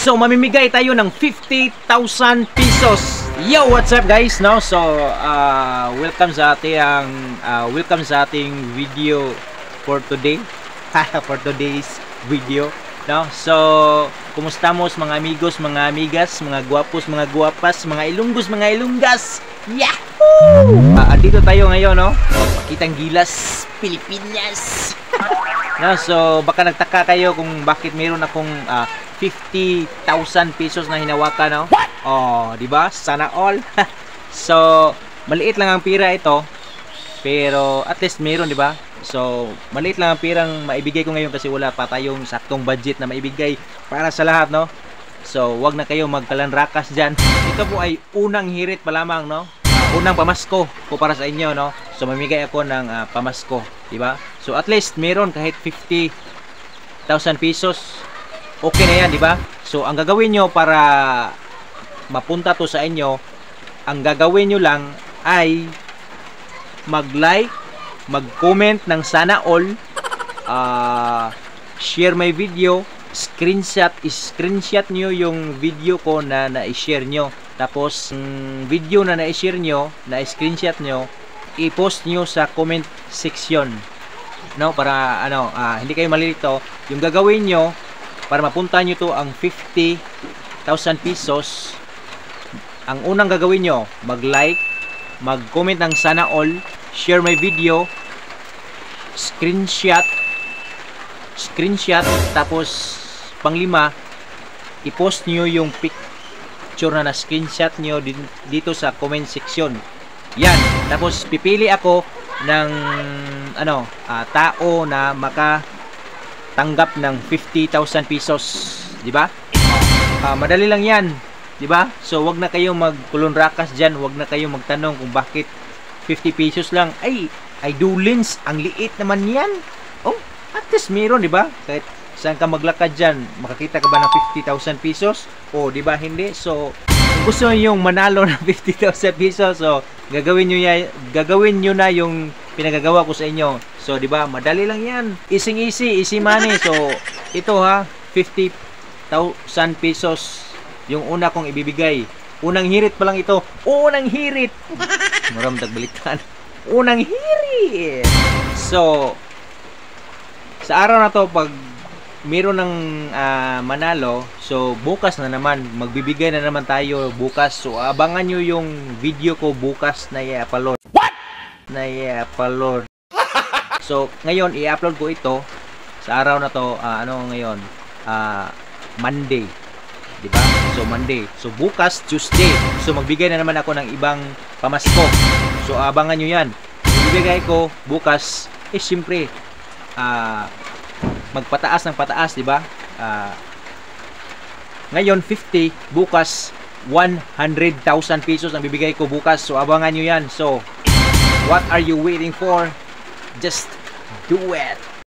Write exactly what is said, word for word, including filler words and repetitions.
So mamimigay tayo ng fifty thousand pesos. Yo, what's up guys? No, so uh, welcome sa ating uh, welcome sa ating video for today. For today's video. No, so kumusta mo mga amigos, mga amigas, mga guwapos, mga guwapas, mga ilunggos, mga ilunggas. Yahoo! Uh, dito tayo ngayon, no? Pakitang Gilas, Pilipinas. No, so baka nagtaka kayo kung bakit meron akong uh, fifty thousand pesos na hinawakan, no? Oh, di ba? Sana all. So, maliit lang ang pira ito. Pero at least meron, di ba? So, maliit lang ang pirang maibigay ko ngayon kasi wala pa tayong saktong budget na maibigay para sa lahat, no? So, wag na kayo magkalanrakas diyan. Ito po ay unang hirit pa lamang, no? Uh, unang pamasko ko para sa inyo, no? So, mamigay ako ng uh, pamasko, di ba? So, at least meron kahit fifty thousand pesos. Okay na yan, di ba? So, ang gagawin nyo para mapunta to sa inyo, ang gagawin nyo lang ay mag-like, mag-comment ng sana all, uh, share my video, screenshot, screenshot nyo yung video ko na na-share nyo. Tapos, yung video na na-share nyo, na-screenshot nyo, i-post nyo sa comment section. No? Para, ano, uh, hindi kayo malilito. Yung gagawin nyo, para mapunta nyo to ang fifty thousand pesos, ang unang gagawin nyo, mag-like, mag-comment ng sana all, share my video, screenshot, screenshot, tapos panglima, i-post nyo yung picture na na-screenshot nyo dito sa comment section. Yan. Tapos pipili ako ng ano, uh, tao na maka tanggap ng fifty thousand pesos, di ba? Uh, madali lang 'yan, di ba? So wag na kayong magkulunrakas diyan, wag na kayong magtanong kung bakit fifty pesos lang. Ay, ay dulins, ang liit naman 'yan. Oh, at least meron, di ba? Kahit saan ka maglakad diyan, makakita ka ba ng fifty thousand pesos? Oh, di ba hindi? So kung gusto niyo manalo ng fifty thousand pesos, so gagawin niyo ya, gagawin niyo na yung pinagagawa ko sa inyo. So, di ba? Madali lang 'yan. Easy easy, easy money. So, ito ha, fifty thousand pesos yung una kong ibibigay. Unang hirit pa lang ito. Unang hirit. Maram tagbalikan. Unang hirit. So, sa araw na to, pag meron ng uh, manalo, so bukas na naman, magbibigay na naman tayo bukas. So, abangan nyo yung video ko bukas na i-upload. What? Na i-upload. So, ngayon, i-upload ko ito sa araw na to, uh, ano ngayon? Uh, Monday. Diba? So, Monday. So, bukas, Tuesday. So, magbigay na naman ako ng ibang pamasko. So, abangan nyo yan. Ibigay ko bukas, eh, siyempre, uh, magpataas ng pataas, diba? Uh, ngayon, fifty. Bukas, one hundred thousand pesos ang bibigay ko bukas. So, abangan nyo yan. So, what are you waiting for? Just do it.